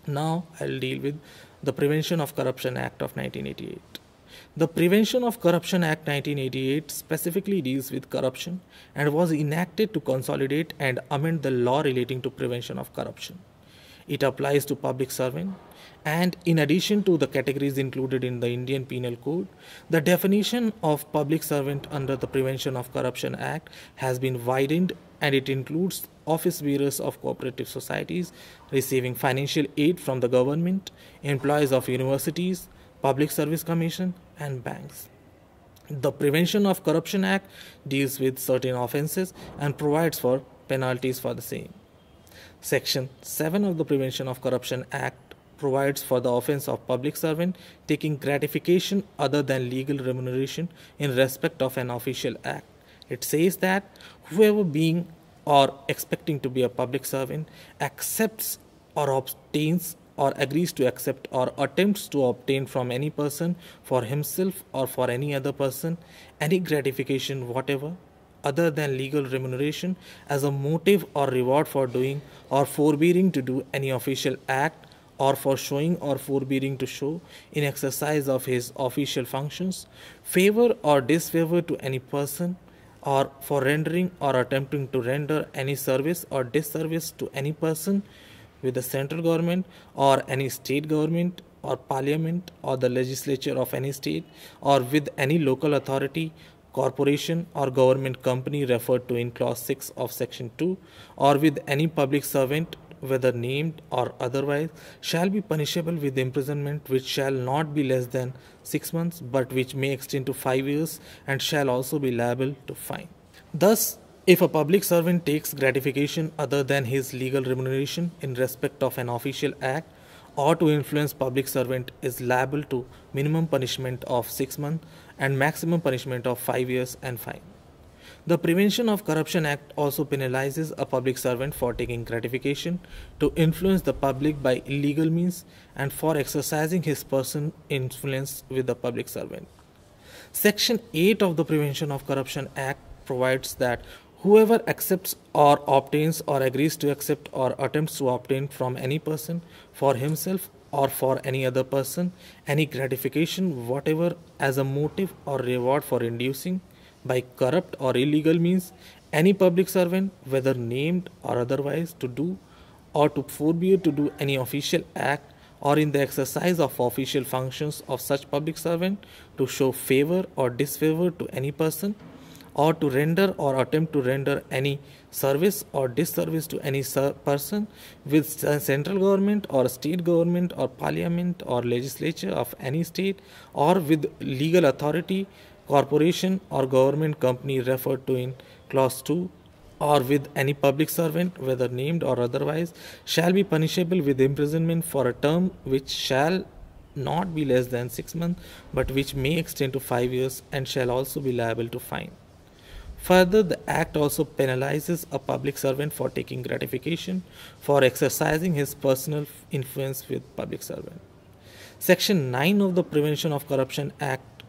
Now I'll deal with the Prevention of Corruption Act of 1988. The Prevention of Corruption Act 1988 specifically deals with corruption and was enacted to consolidate and amend the law relating to prevention of corruption. It applies to public servant, and in addition to the categories included in the Indian Penal Code, the definition of public servant under the Prevention of Corruption Act has been widened, and it includes office bearers of cooperative societies receiving financial aid from the government, employees of universities, public service commission, and banks. The Prevention of Corruption Act deals with certain offences and provides for penalties for the same. Section 7 of the Prevention of Corruption Act provides for the offence of public servant taking gratification other than legal remuneration in respect of an official act. It says that whoever being or expecting to be a public servant accepts or obtains or agrees to accept or attempts to obtain from any person for himself or for any other person any gratification whatever other than legal remuneration as a motive or reward for doing or forbearing to do any official act or for showing or forbearing to show in exercise of his official functions, favor or disfavor to any person, or for rendering or attempting to render any service or disservice to any person with the central government or any state government or parliament or the legislature of any state or with any local authority, corporation or government company referred to in clause 6 of section 2 or with any public servant whether named or otherwise shall be punishable with imprisonment which shall not be less than 6 months but which may extend to 5 years and shall also be liable to fine. Thus, if a public servant takes gratification other than his legal remuneration in respect of an official act or to influence public servant is liable to minimum punishment of 6 months and maximum punishment of 5 years and fine. The Prevention of Corruption Act also penalizes a public servant for taking gratification to influence the public by illegal means and for exercising his person influence with the public servant. Section 8 of the Prevention of Corruption Act provides that whoever accepts or obtains or agrees to accept or attempts to obtain from any person for himself or for any other person any gratification whatever as a motive or reward for inducing by corrupt or illegal means any public servant whether named or otherwise to do or to forbear to do any official act or in the exercise of official functions of such public servant to show favor or disfavor to any person or to render or attempt to render any service or disservice to any person with central government or state government or parliament or legislature of any state or with legal authority, corporation or government company referred to in clause 2 or with any public servant whether named or otherwise shall be punishable with imprisonment for a term which shall not be less than 6 months but which may extend to 5 years and shall also be liable to fine. Further, the Act also penalizes a public servant for taking gratification for exercising his personal influence with public servant. Section 9 of the Prevention of Corruption Act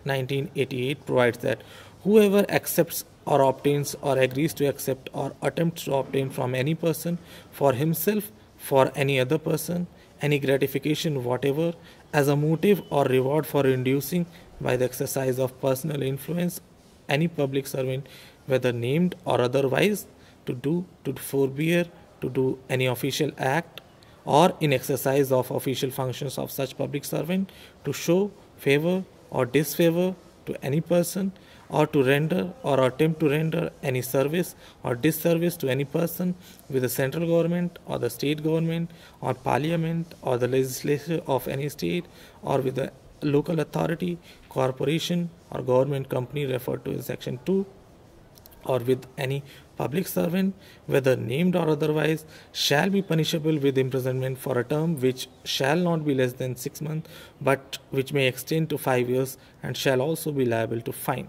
1988 provides that whoever accepts or obtains or agrees to accept or attempts to obtain from any person for himself, for any other person, any gratification whatever as a motive or reward for inducing by the exercise of personal influence any public servant whether named or otherwise to forbear to do any official act or in exercise of official functions of such public servant to show favor or disfavor to any person or to render or attempt to render any service or disservice to any person with the central government or the state government or parliament or the legislature of any state or with the local authority, corporation or government company referred to in section 2 or with any public servant whether named or otherwise shall be punishable with imprisonment for a term which shall not be less than 6 months but which may extend to 5 years and shall also be liable to fine.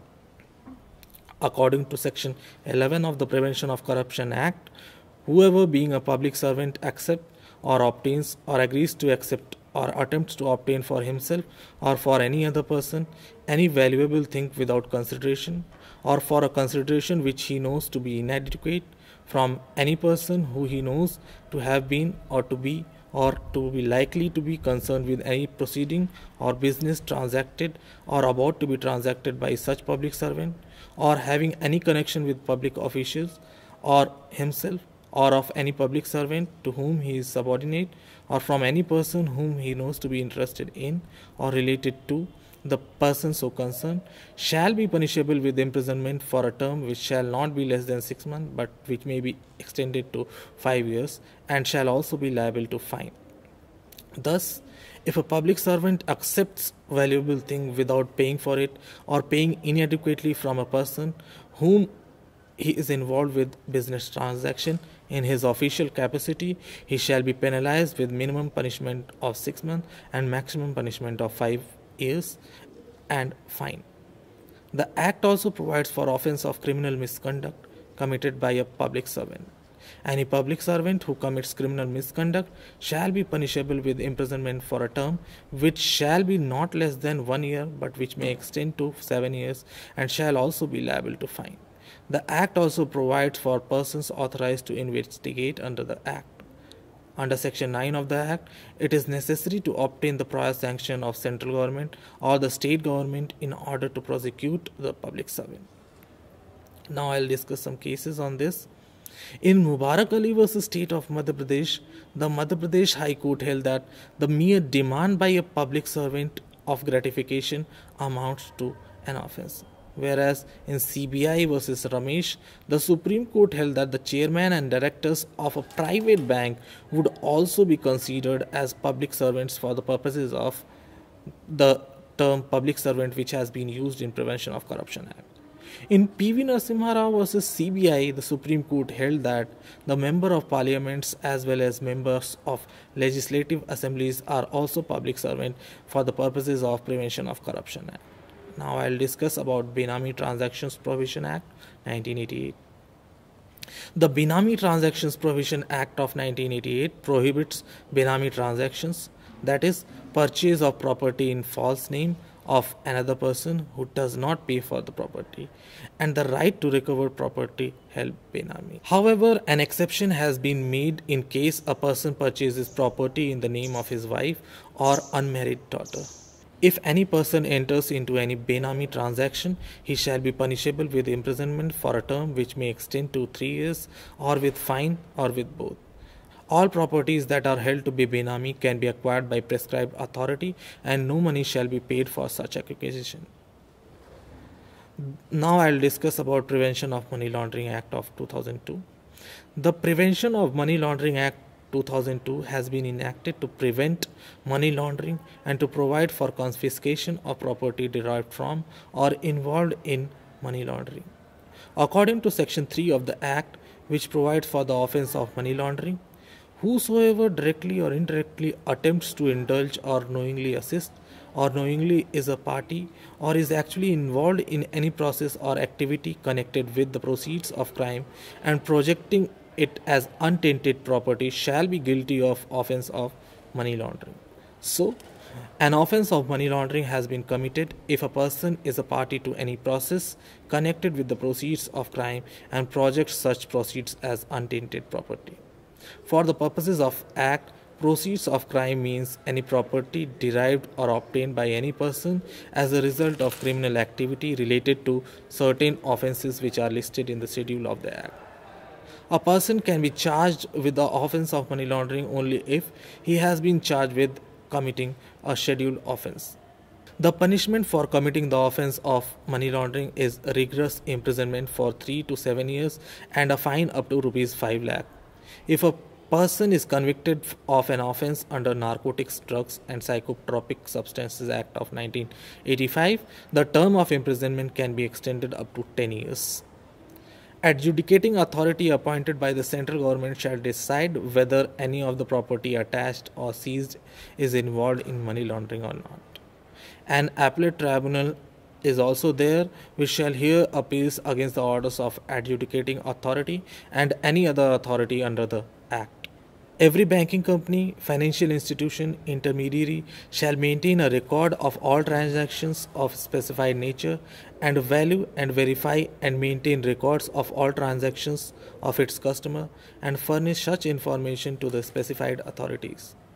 According to section 11 of the Prevention of Corruption Act, whoever being a public servant accepts or obtains or agrees to accept or attempts to obtain for himself or for any other person any valuable thing without consideration or for a consideration which he knows to be inadequate from any person who he knows to have been or to be or to be likely to be concerned with any proceeding or business transacted or about to be transacted by such public servant, or having any connection with public officials or himself, or of any public servant to whom he is subordinate, or from any person whom he knows to be interested in or related to the person so concerned, shall be punishable with imprisonment for a term which shall not be less than 6 months, but which may be extended to 5 years, and shall also be liable to fine. Thus, if a public servant accepts valuable thing without paying for it, or paying inadequately from a person whom he is involved with business transaction in his official capacity, he shall be penalized with minimum punishment of 6 months and maximum punishment of 5 years and fine. The Act also provides for offence of criminal misconduct committed by a public servant. Any public servant who commits criminal misconduct shall be punishable with imprisonment for a term which shall be not less than 1 year, but which may extend to 7 years, and shall also be liable to fine. The Act also provides for persons authorized to investigate under the Act. Under Section 9 of the Act, it is necessary to obtain the prior sanction of central government or the state government in order to prosecute the public servant. Now I'll discuss some cases on this. In Mubarak Ali versus State of Madhya Pradesh, the Madhya Pradesh High Court held that the mere demand by a public servant of gratification amounts to an offence. Whereas in CBI versus Ramesh, the Supreme Court held that the chairman and directors of a private bank would also be considered as public servants for the purposes of the term public servant, which has been used in Prevention of Corruption Act. In PV Narasimha Rao versus CBI, the Supreme Court held that the member of parliaments as well as members of legislative assemblies are also public servants for the purposes of Prevention of Corruption Act. Now I'll discuss about Benami Transactions Prohibition Act 1988. The Benami Transactions Prohibition Act of 1988 prohibits Benami transactions, that is, purchase of property in false name of another person who does not pay for the property, and the right to recover property held Benami. However, an exception has been made in case a person purchases property in the name of his wife or unmarried daughter. If any person enters into any Benami transaction, he shall be punishable with imprisonment for a term which may extend to 3 years, or with fine, or with both. All properties that are held to be Benami can be acquired by prescribed authority, and no money shall be paid for such acquisition. Now I will discuss about Prevention of Money Laundering Act of 2002. The Prevention of Money Laundering Act 2002 has been enacted to prevent money laundering and to provide for confiscation of property derived from or involved in money laundering. According to Section 3 of the Act, which provides for the offence of money laundering, whosoever directly or indirectly attempts to indulge or knowingly assist or knowingly is a party or is actually involved in any process or activity connected with the proceeds of crime and projecting it as untainted property shall be guilty of offence of money laundering. So, an offence of money laundering has been committed if a person is a party to any process connected with the proceeds of crime and projects such proceeds as untainted property. For the purposes of Act, proceeds of crime means any property derived or obtained by any person as a result of criminal activity related to certain offences which are listed in the schedule of the Act. A person can be charged with the offence of money laundering only if he has been charged with committing a scheduled offence. The punishment for committing the offence of money laundering is rigorous imprisonment for 3 to 7 years and a fine up to Rs 5 lakh. If a person is convicted of an offence under Narcotics, Drugs and Psychotropic Substances Act of 1985, the term of imprisonment can be extended up to 10 years. Adjudicating authority appointed by the central government shall decide whether any of the property attached or seized is involved in money laundering or not. An appellate tribunal is also there which shall hear appeals against the orders of adjudicating authority and any other authority under the Act. Every banking company, financial institution, intermediary shall maintain a record of all transactions of specified nature and value and verify and maintain records of all transactions of its customer and furnish such information to the specified authorities.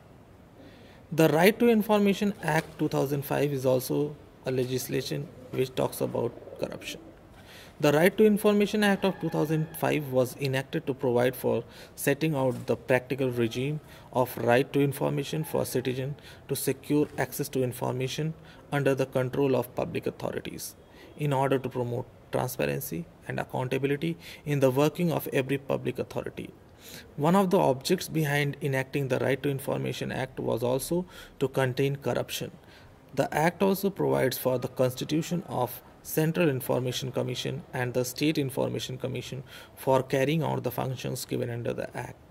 The Right to Information Act 2005 is also a legislation which talks about corruption. The Right to Information Act of 2005 was enacted to provide for setting out the practical regime of right to information for citizens to secure access to information under the control of public authorities in order to promote transparency and accountability in the working of every public authority. One of the objects behind enacting the Right to Information Act was also to contain corruption. The Act also provides for the constitution of Central Information Commission and the State Information Commission for carrying out the functions given under the Act.